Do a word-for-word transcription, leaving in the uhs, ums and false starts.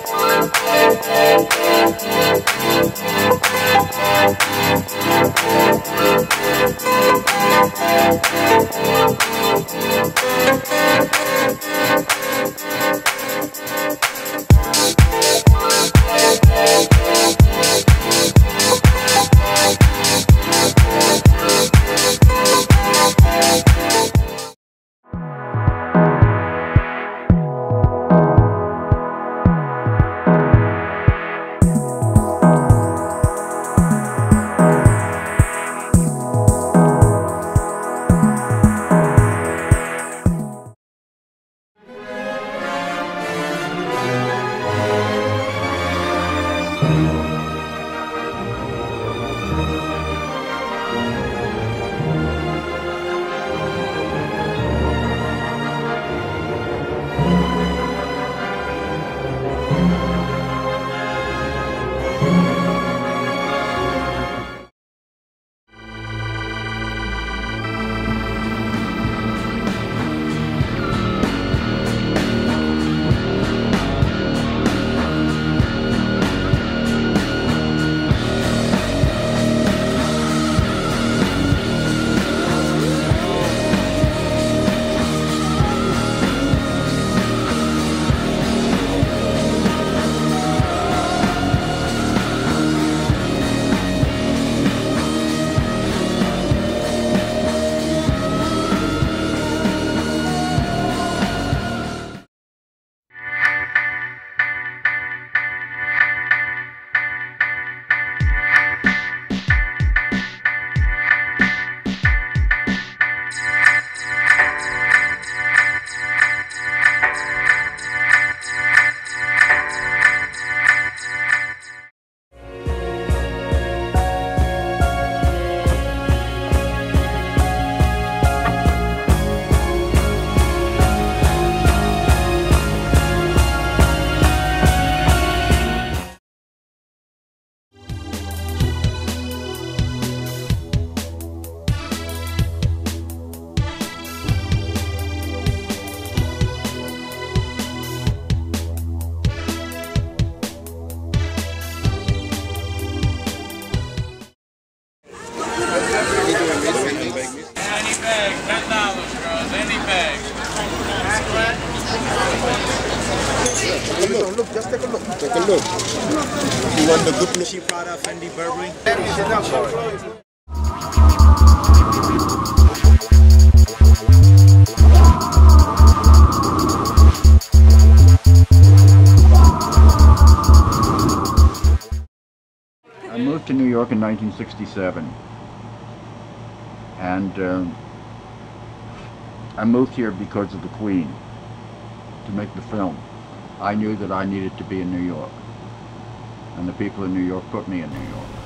look, just take a look. Take a look. You want the good look? She Prada, Fendi, Burberry. I moved to New York in nineteen sixty-seven, and um, I moved here because of the Queen, to make the film. I knew that I needed to be in New York, and the people in New York put me in New York.